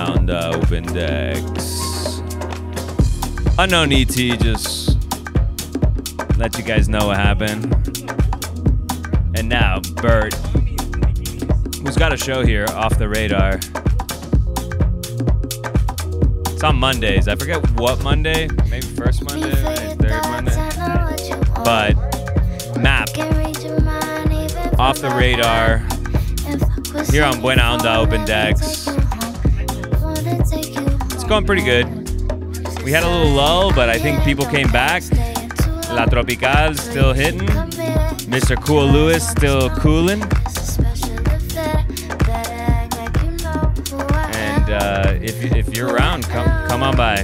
Buenaonda Open Decks. Unknown ET, just let you guys know what happened. And now, Bert, who's got a show here, Off the Radar. It's on Mondays. I forget what Monday. Maybe first Monday, maybe third Monday. But Map, Off the Radar, here on Buenaonda Open Decks. It's going pretty good. We had a little lull, but I think people came back. La Tropical still hitting. Mr. Cool Lewis still cooling. And if you're around, come on by.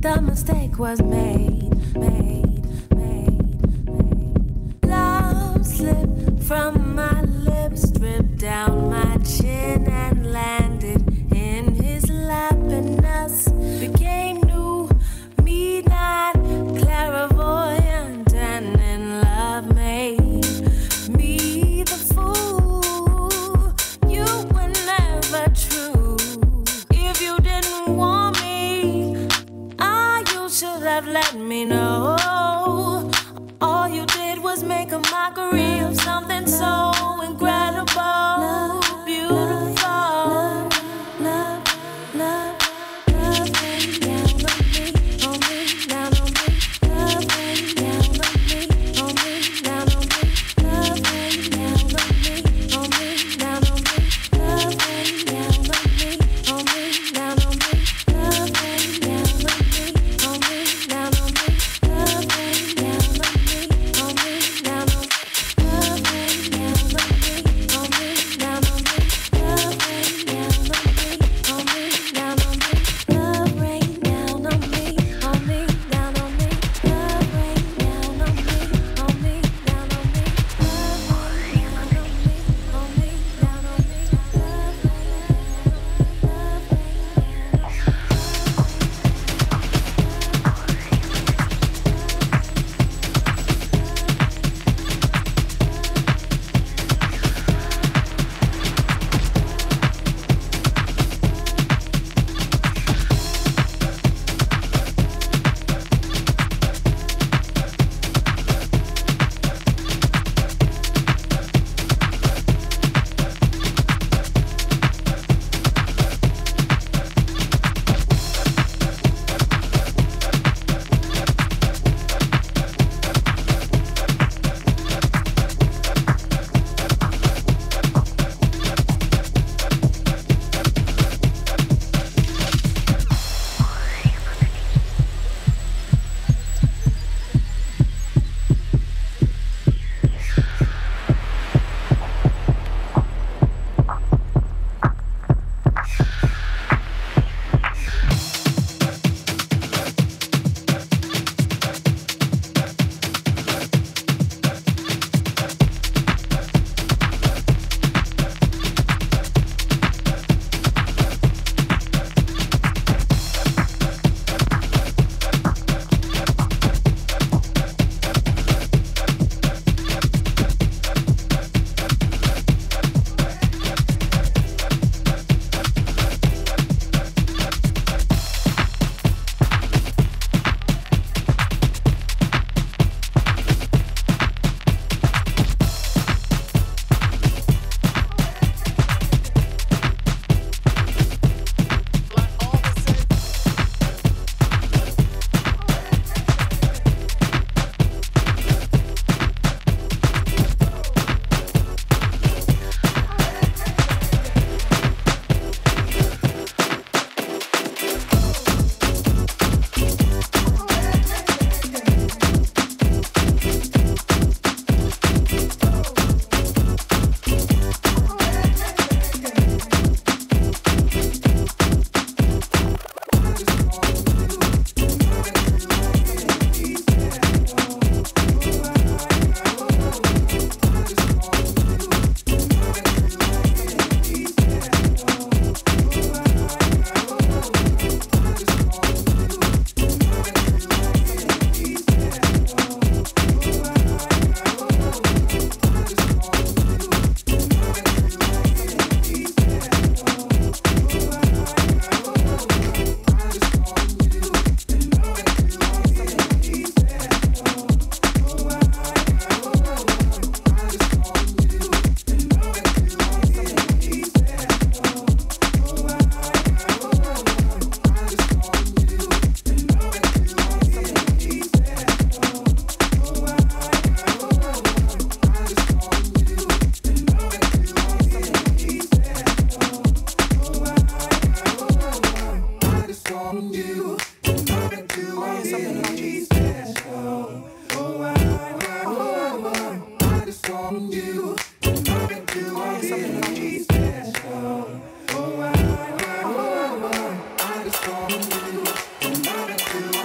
the mistake was made. Love slipped from my lips, stripped down my chin and landed in his lap, and us became new, midnight, clairvoyant, and in love made me the fool. You were never true. If you didn't want me, you should have let me know. All you did was make a mockery of something so incredible, beautiful. I just want you,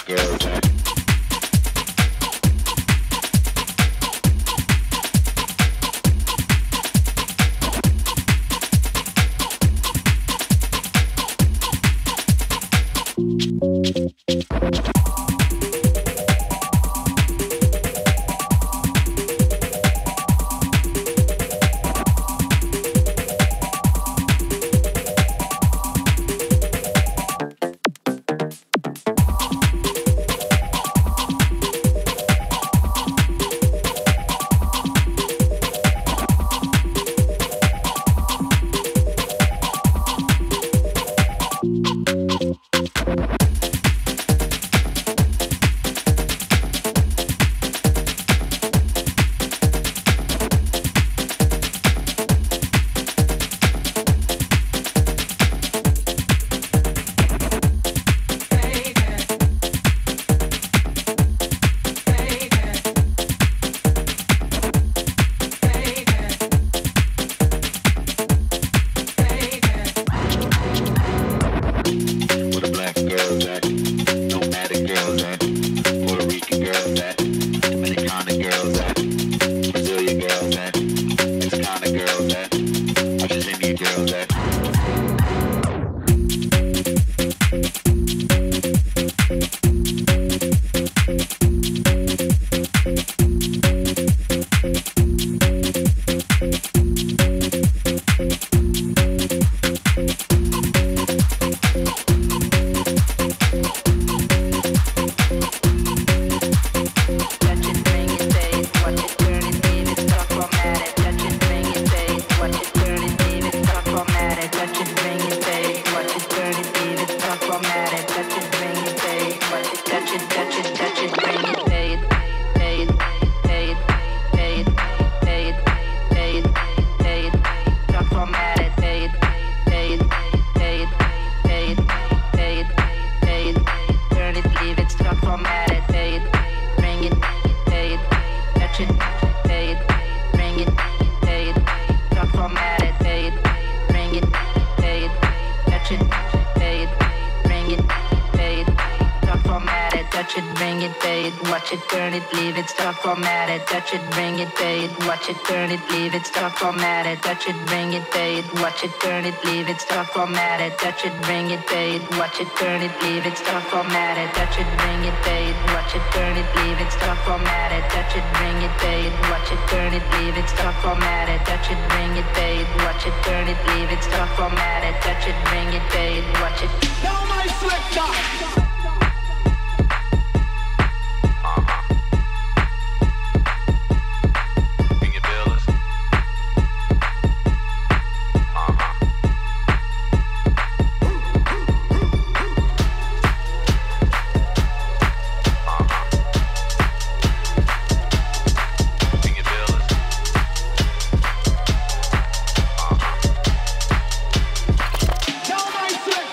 touch it, bring it, pay it, watch it, turn it, leave it, stop, format it, touch it, bring it, pay it, watch it, turn it, leave it, stop, format it, touch it, bring it, pay it, watch it, turn it, leave it, stop, format it, touch it, bring it, pay it, watch it, turn it, leave it, stop, format it, touch it, bring it, pay it, watch it, turn it, leave it, stop, format it, touch it, bring it, pay it, watch it, turn it, leave it, stop, format it, touch it, bring it, pay it, watch it. Now my selector. Now my selector.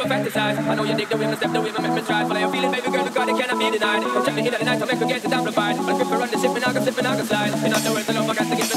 never fantasize. I know you dig the way I step, the way I make me strive. But I feel it, baby girl, because it cannot be denied. Don't check me in at the night to make her get it amplified. But if we run the ship, and I can slip and I can slide. In other words, I love I got to give